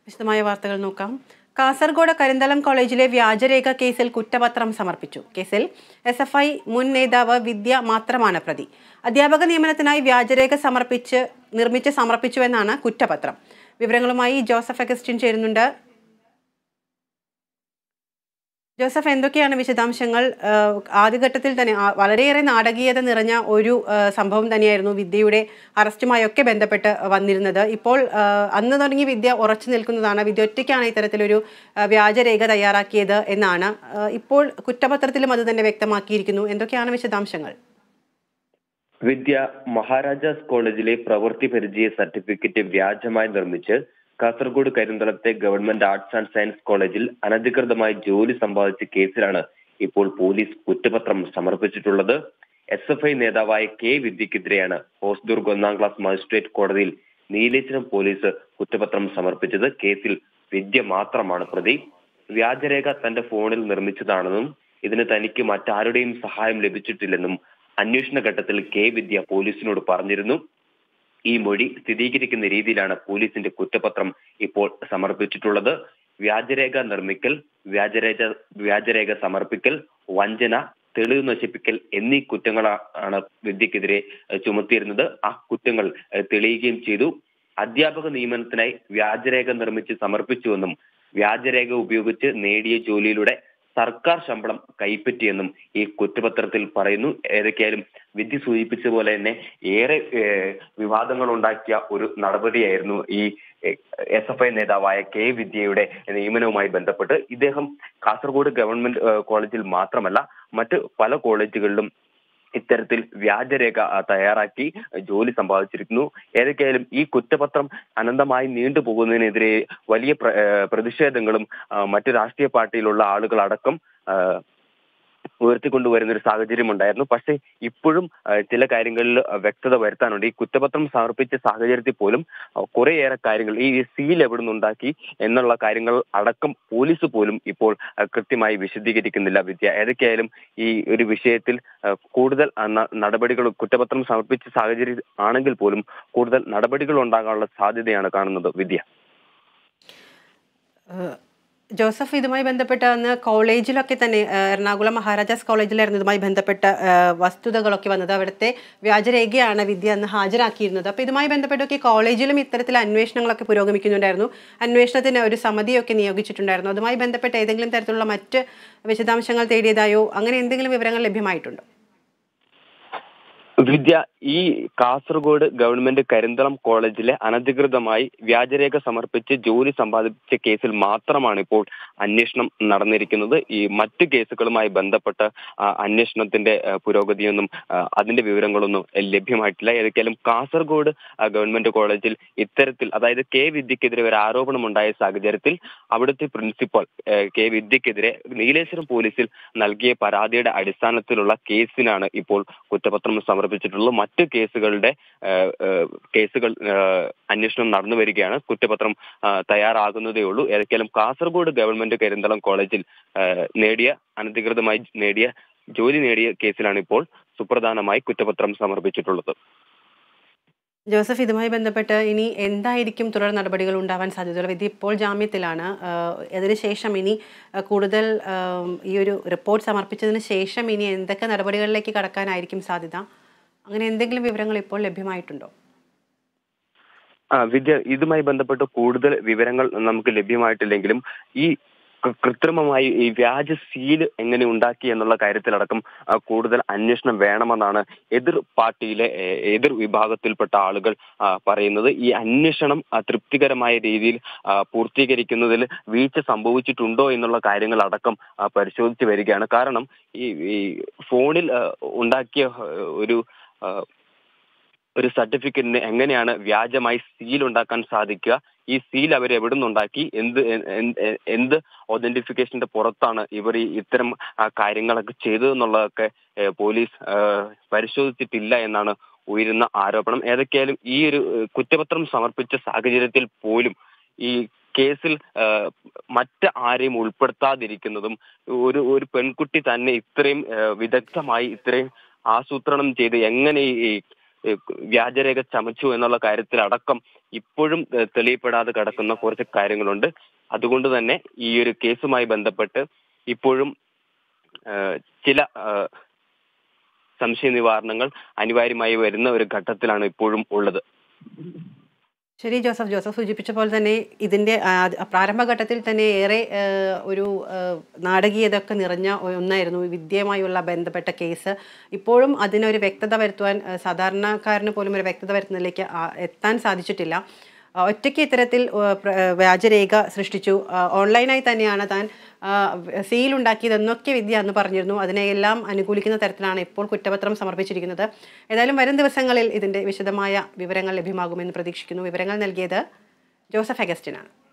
വിശദമായ വാർത്തകൾ നോക്കാം. കാസർഗോഡ് കരിന്തളം കോളേജിലെ വ്യാജരേഖ കേസിൽ കുറ്റപത്രം സമർപ്പിച്ചു. കേസിൽ SFI മുൻ നേതാവ് വിദ്യ മാത്രമാണ് പ്രതി. അധ്യാപക നിയമനത്തിനായി വ്യാജരേഖ നിർമ്മിച്ച് സമർപ്പിച്ചുവെന്നാണ് കുറ്റപത്രം. വിവരങ്ങളുമായി ജോസഫ് അഗസ്റ്റിൻ ചേരുന്നുണ്ട്. ജോസഫ്, എന്തൊക്കെയാണ് വിശദാംശങ്ങൾ? ആദ്യഘട്ടത്തിൽ തന്നെ വളരെയേറെ നാടകീയത നിറഞ്ഞ ഒരു സംഭവം തന്നെയായിരുന്നു വിദ്യയുടെ അറസ്റ്റുമായൊക്കെ ബന്ധപ്പെട്ട് വന്നിരുന്നത്. ഇപ്പോൾ അന്ന് തുടങ്ങി വിദ്യ ഉറച്ചു നിൽക്കുന്നതാണ്. വിദ്യ ഒറ്റയ്ക്കാണ് ഇത്തരത്തിലൊരു വ്യാജരേഖ തയ്യാറാക്കിയത് എന്നാണ് ഇപ്പോൾ കുറ്റപത്രത്തിലും അത് തന്നെ വ്യക്തമാക്കിയിരിക്കുന്നു. എന്തൊക്കെയാണ് വിശദാംശങ്ങൾ? വിദ്യ മഹാരാജാസ് കോളേജിലെ പ്രവൃത്തി പരിചയ സർട്ടിഫിക്കറ്റ് വ്യാജമായി നിർമ്മിച്ച് കാസർഗോഡ് കരിന്തളത്തെ ഗവൺമെന്റ് ആർട്സ് ആൻഡ് സയൻസ് കോളേജിൽ അനധികൃതമായി ജോലി സമ്പാദിച്ച കേസിലാണ് ഇപ്പോൾ പോലീസ് കുറ്റപത്രം സമർപ്പിച്ചിട്ടുള്ളത്. SFI നേതാവായ K വിദ്യക്കെതിരെയാണ് ഹോസ്ദുർഗ് 1ാം ക്ലാസ് മജിസ്ട്രേറ്റ് കോടതിയിൽ നീലേശ്വരം പോലീസ് കുറ്റപത്രം സമർപ്പിച്ചത്. കേസിൽ വിദ്യ മാത്രമാണ് പ്രതി. വ്യാജരേഖ തന്റെ ഫോണിൽ നിർമ്മിച്ചതാണെന്നും ഇതിന് തനിക്ക് മറ്റാരുടെയും സഹായം ലഭിച്ചിട്ടില്ലെന്നും അന്വേഷണ ഘട്ടത്തിൽ K വിദ്യ പോലീസിനോട് പറഞ്ഞിരുന്നു. ഈ മൊഴി സ്ഥിരീകരിക്കുന്ന രീതിയിലാണ് പോലീസിന്റെ കുറ്റപത്രം ഇപ്പോൾ സമർപ്പിച്ചിട്ടുള്ളത്. വ്യാജരേഖ നിർമ്മിക്കൽ, വ്യാജരേഖ സമർപ്പിക്കൽ, വഞ്ചന, തെളിവ് നശിപ്പിക്കൽ എന്നീ കുറ്റങ്ങളാണ് വിദ്യക്കെതിരെ ചുമത്തിയിരുന്നത്. ആ കുറ്റങ്ങൾ തെളിയുകയും ചെയ്തു. അധ്യാപക നിയമനത്തിനായി വ്യാജരേഖ നിർമ്മിച്ച് സമർപ്പിച്ചുവെന്നും വ്യാജരേഖ ഉപയോഗിച്ച് നേടിയ ജോലിയിലൂടെ സർക്കാർ ശമ്പളം കൈപ്പറ്റിയെന്നും ഈ കുറ്റപത്രത്തിൽ പറയുന്നു. ഏതൊക്കെയായാലും വിധി സൂചിപ്പിച്ച പോലെ തന്നെ ഏറെ വിവാദങ്ങൾ ഉണ്ടാക്കിയ ഒരു നടപടിയായിരുന്നു ഈ SFI നേതാവായ K വിദ്യയുടെ നിയമനവുമായി ബന്ധപ്പെട്ട്. ഇദ്ദേഹം കാസർഗോഡ് ഗവൺമെന്റ് കോളേജിൽ മാത്രമല്ല മറ്റ് പല കോളേജുകളിലും ഇത്തരത്തിൽ വ്യാജരേഖ തയ്യാറാക്കി ജോലി സമ്പാദിച്ചിരിക്കുന്നു. ഏതൊക്കെയായാലും ഈ കുറ്റപത്രം അനന്തമായി നീണ്ടുപോകുന്നതിനെതിരെ വലിയ പ്രതിഷേധങ്ങളും മറ്റു രാഷ്ട്രീയ പാർട്ടിയിലുള്ള ആളുകളടക്കം ഉയർത്തിക്കൊണ്ടുവരുന്ന ഒരു സാഹചര്യം ഉണ്ടായിരുന്നു. പക്ഷേ ഇപ്പോഴും ചില കാര്യങ്ങളിൽ വ്യക്തത വരുത്താനുണ്ട്. ഈ കുറ്റപത്രം സമർപ്പിച്ച സാഹചര്യത്തിൽ പോലും കുറേയേറെ കാര്യങ്ങൾ, ഈ സീൽ എവിടെ നിന്നുണ്ടാക്കി എന്നുള്ള കാര്യങ്ങൾ അടക്കം പോലീസ് പോലും ഇപ്പോൾ കൃത്യമായി വിശദീകരിക്കുന്നില്ല വിദ്യ. ഏതൊക്കെയായാലും ഈ ഒരു വിഷയത്തിൽ കൂടുതൽ നടപടികൾ, കുറ്റപത്രം സമർപ്പിച്ച സാഹചര്യം ആണെങ്കിൽ പോലും കൂടുതൽ നടപടികൾ ഉണ്ടാകാനുള്ള സാധ്യതയാണ് കാണുന്നത് വിദ്യ. ജോസഫ്, ഇതുമായി ബന്ധപ്പെട്ട അന്ന് കോളേജിലൊക്കെ തന്നെ എറണാകുളം മഹാരാജാസ് കോളേജിലായിരുന്നു ഇതുമായി ബന്ധപ്പെട്ട വസ്തുതകളൊക്കെ വന്നത്. അവിടുത്തെ വ്യാജരേഖയാണ് വിദ്യ അന്ന് ഹാജരാക്കിയിരുന്നത്. അപ്പോൾ ഇതുമായി ബന്ധപ്പെട്ടൊക്കെ കോളേജിലും ഇത്തരത്തിൽ അന്വേഷണങ്ങളൊക്കെ പുരോഗമിക്കുന്നുണ്ടായിരുന്നു. അന്വേഷണത്തിന് ഒരു സമിതിയൊക്കെ നിയോഗിച്ചിട്ടുണ്ടായിരുന്നു. അതുമായി ബന്ധപ്പെട്ട ഏതെങ്കിലും തരത്തിലുള്ള മറ്റ് വിശദാംശങ്ങൾ തേടിയതായോ അങ്ങനെ എന്തെങ്കിലും വിവരങ്ങൾ ലഭ്യമായിട്ടുണ്ടോ? വിദ്യ, ഈ കാസർഗോഡ് ഗവൺമെന്റ് കരിന്തളം കോളേജിലെ അനധികൃതമായി വ്യാജരേഖ സമർപ്പിച്ച് ജോലി സമ്പാദിച്ച കേസിൽ മാത്രമാണ് ഇപ്പോൾ അന്വേഷണം നടന്നിരിക്കുന്നത്. ഈ മറ്റു കേസുകളുമായി ബന്ധപ്പെട്ട അന്വേഷണത്തിന്റെ പുരോഗതിയൊന്നും അതിന്റെ വിവരങ്ങളൊന്നും ലഭ്യമായിട്ടില്ല. ഏതൊക്കെയാലും കാസർഗോഡ് ഗവൺമെന്റ് കോളേജിൽ ഇത്തരത്തിൽ, അതായത് K വിദ്യക്കെതിരെ ഒരു ആരോപണം ഉണ്ടായ സാഹചര്യത്തിൽ അവിടുത്തെ പ്രിൻസിപ്പൽ K വിദ്യക്കെതിരെ നീലേശ്വരം പോലീസിൽ നൽകിയ പരാതിയുടെ അടിസ്ഥാനത്തിലുള്ള കേസിനാണ് ഇപ്പോൾ കുറ്റപത്രം സമർപ്പിച്ചിട്ടുള്ളത്. മറ്റ് കേസുകൾ അന്വേഷണം നടന്നു വരികയാണ്. കുറ്റപത്രം തയ്യാറാകുന്നതേ ഉള്ളൂ. ഏതൊക്കെയാലും കാസർഗോഡ് ഗവൺമെന്റ് കരിന്തളം കോളേജിൽ അനധികൃതമായി ജോലി നേടിയ കേസിലാണ് ഇപ്പോൾ സുപ്രധാനമായി കുറ്റപത്രം സമർപ്പിച്ചിട്ടുള്ളത്. ജോസഫ്, ഇതുമായി ബന്ധപ്പെട്ട് ഇനി എന്തായിരിക്കും തുടർ നടപടികൾ ഉണ്ടാവാൻ സാധ്യതയുള്ളത്? വിധി ഇപ്പോൾ ജാമ്യത്തിലാണ്. അതിനുശേഷം ഇനി കൂടുതൽ ഈ ഒരു റിപ്പോർട്ട് സമർപ്പിച്ചതിന് ശേഷം ഇനി എന്തൊക്കെ നടപടികളിലേക്ക് കടക്കാനായിരിക്കും സാധ്യത? അങ്ങനെ എന്തെങ്കിലും വിവരങ്ങൾ ഇപ്പോൾ ലഭ്യമായിട്ടുണ്ടോ? വിദ്യ, ഇതുമായി ബന്ധപ്പെട്ട് കൂടുതൽ വിവരങ്ങൾ നമുക്ക് ലഭ്യമായിട്ടില്ലെങ്കിലും ഈ കൃത്രിമമായി ഈ വ്യാജ സീല് എങ്ങനെ ഉണ്ടാക്കി എന്നുള്ള കാര്യത്തിലടക്കം കൂടുതൽ അന്വേഷണം വേണമെന്നാണ് എതിർ വിഭാഗത്തിൽപ്പെട്ട ആളുകൾ പറയുന്നത്. ഈ അന്വേഷണം തൃപ്തികരമായ രീതിയിൽ പൂർത്തീകരിക്കുന്നതിൽ വീഴ്ച സംഭവിച്ചിട്ടുണ്ടോ എന്നുള്ള കാര്യങ്ങളടക്കം പരിശോധിച്ച് വരികയാണ്. കാരണം ഈ ഫോണിൽ ഉണ്ടാക്കിയ ഒരു സർട്ടിഫിക്കറ്റിന് എങ്ങനെയാണ് വ്യാജമായി സീൽ ഉണ്ടാക്കാൻ സാധിക്കുക? ഈ സീൽ അവർ എവിടെ നിന്നുണ്ടാക്കി? എന്ത് ഒതന്റിഫിക്കേഷന്റെ പുറത്താണ് ഇവർ ഇത്തരം കാര്യങ്ങളൊക്കെ ചെയ്തതെന്നുള്ളതൊക്കെ പോലീസ് പരിശോധിച്ചിട്ടില്ല എന്നാണ് ഉയരുന്ന ആരോപണം. ഏതൊക്കെയായാലും ഈ ഒരു കുറ്റപത്രം സമർപ്പിച്ച സാഹചര്യത്തിൽ പോലും ഈ കേസിൽ മറ്റ് ആരെയും ഉൾപ്പെടുത്താതിരിക്കുന്നതും, ഒരു പെൺകുട്ടി തന്നെ ഇത്രയും വിദഗ്ധമായി ഇത്രയും ആസൂത്രണം ചെയ്ത് എങ്ങനെ ഈ വ്യാജരേഖ ചമച്ചു എന്നുള്ള കാര്യത്തിലടക്കം ഇപ്പോഴും തെളിയപ്പെടാതെ കിടക്കുന്ന കുറച്ച് കാര്യങ്ങളുണ്ട്. അതുകൊണ്ട് തന്നെ ഈ ഒരു കേസുമായി ബന്ധപ്പെട്ട് ഇപ്പോഴും ചില സംശയ നിവാരണങ്ങൾ അനിവാര്യമായി വരുന്ന ഒരു ഘട്ടത്തിലാണ് ഇപ്പോഴും ഉള്ളത്. ശരി ജോസഫ് സൂചിപ്പിച്ച പോലെ തന്നെ ഇതിൻ്റെ പ്രാരംഭഘട്ടത്തിൽ തന്നെ ഏറെ ഒരു നാടകീയതൊക്കെ നിറഞ്ഞ ഒന്നായിരുന്നു വിദ്യയുമായുള്ള ബന്ധപ്പെട്ട കേസ്. ഇപ്പോഴും അതിനൊരു വ്യക്തത വരുത്തുവാൻ സാധാരണക്കാരന് പോലും ഒരു വ്യക്തത വരുത്തുന്നതിലേക്ക് എത്താൻ സാധിച്ചിട്ടില്ല. ഒറ്റയ്ക്ക് ഇത്തരത്തിൽ വ്യാജരേഖ സൃഷ്ടിച്ചു, ഓൺലൈനായി തന്നെയാണ് താൻ സീലുണ്ടാക്കിയതെന്നൊക്കെ വിദ്യ അന്ന് പറഞ്ഞിരുന്നു. അതിനെയെല്ലാം അനുകൂലിക്കുന്ന തരത്തിലാണ് ഇപ്പോൾ കുറ്റപത്രം സമർപ്പിച്ചിരിക്കുന്നത്. ഏതായാലും വരും ദിവസങ്ങളിൽ ഇതിൻ്റെ വിശദമായ വിവരങ്ങൾ ലഭ്യമാകുമെന്ന് പ്രതീക്ഷിക്കുന്നു. വിവരങ്ങൾ നൽകിയത് ജോസഫ് അഗസ്റ്റിനാണ്.